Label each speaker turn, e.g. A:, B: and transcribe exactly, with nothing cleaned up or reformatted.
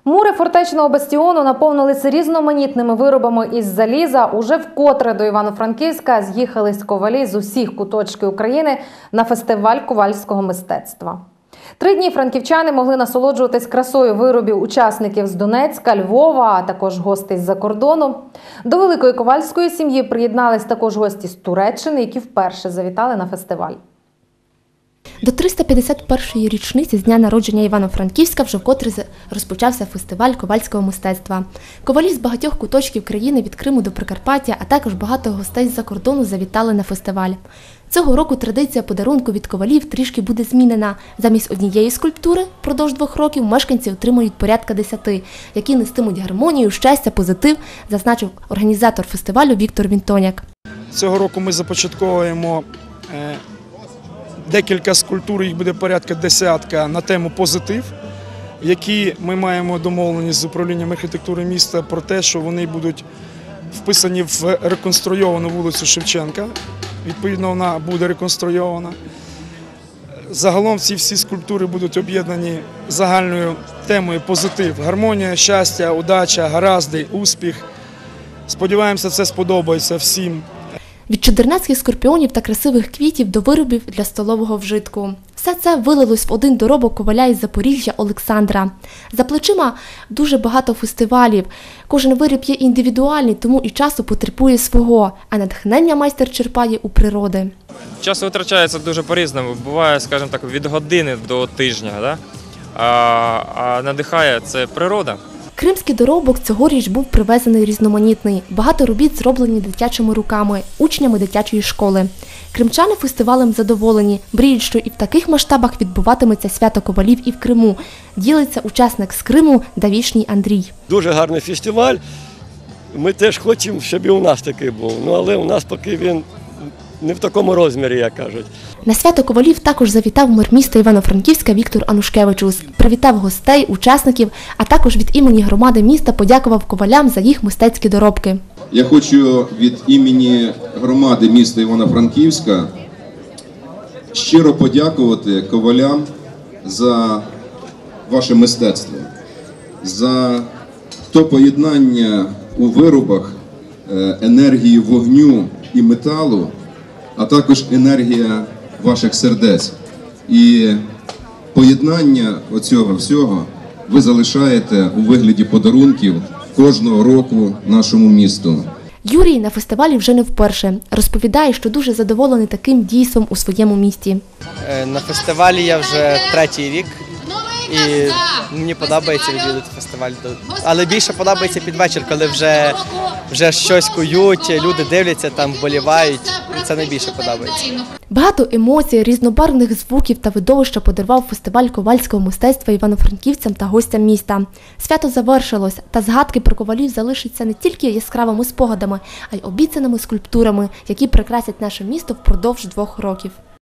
A: Мури фортечного бастіону наповнилися різноманітними виробами із заліза. Уже вкотре до Івано-Франківська з'їхались ковалі з усіх куточків України на фестиваль ковальського мистецтва. Три дні франківчани могли насолоджуватись красою виробів учасників з Донецька, Львова, а також гостей з-за кордону. До великої ковальської сім'ї приєднались також гості з Туреччини, які вперше завітали на фестиваль.
B: До триста п'ятдесят першої річниці з дня народження Івано-Франківська вже вкотре розпочався фестиваль ковальського мистецтва. Ковалі з багатьох куточків країни від Криму до Прикарпаття, а також багато гостей з-за кордону завітали на фестиваль. Цього року традиція подарунку від ковалів трішки буде змінена. Замість однієї скульптури впродовж двох років мешканці отримують порядка десяти, які нестимуть гармонію, щастя, позитив, зазначив організатор фестивалю Віктор Вінтоняк.
C: Цього року ми започатковуємо декілька скульптур, їх буде порядка десятка, на тему «Позитив», які ми маємо домовленість з управлінням архітектури міста про те, що вони будуть вписані в реконструйовану вулицю Шевченка. Відповідно, вона буде реконструйована. Загалом ці всі скульптури будуть об'єднані загальною темою «Позитив», гармонія, щастя, удача, гаразди, успіх. Сподіваємося, це сподобається всім.
B: Від чудернацьких скорпіонів та красивих квітів до виробів для столового вжитку. Все це вилилось в один доробок коваля із Запоріжжя Олександра. За плечима дуже багато фестивалів. Кожен виріб є індивідуальний, тому і часу потребує свого, а натхнення майстер черпає у природи.
D: Час витрачається дуже по-різному. Буває, скажімо так, від години до тижня, да? а, а надихає це природа.
B: Кримський доробок цьогоріч був привезений різноманітний. Багато робіт зроблені дитячими руками, учнями дитячої школи. Кримчани фестивалем задоволені, мріють, що і в таких масштабах відбуватиметься свято ковалів і в Криму. Ділиться учасник з Криму Давішній Андрій.
E: Дуже гарний фестиваль. Ми теж хочемо, щоб і у нас такий був. Ну, але у нас поки він не в такому розмірі, як кажуть.
B: На свято ковалів також завітав мер міста Івано-Франківська Віктор Анушкевичус. Привітав гостей, учасників, а також від імені громади міста подякував ковалям за їх мистецькі доробки.
F: Я хочу від імені громади міста Івано-Франківська щиро подякувати ковалям за ваше мистецтво, за то поєднання у виробах енергії вогню і металу, а також енергія ваших сердець. І поєднання оцього всього ви залишаєте у вигляді подарунків кожного року нашому місту.
B: Юрій на фестивалі вже не вперше. Розповідає, що дуже задоволений таким дійством у своєму місті.
G: На фестивалі я вже третій рік. І мені подобається відвідати фестиваль. Але більше подобається під вечір, коли вже, вже щось кують, люди дивляться, там вболівають. Це найбільше подобається.
B: Багато емоцій, різнобарвних звуків та видовища подарував фестиваль ковальського мистецтва івано-франківцям та гостям міста. Свято завершилось, та згадки про ковалів залишаться не тільки яскравими спогадами, а й обіцяними скульптурами, які прикрасять наше місто впродовж двох років.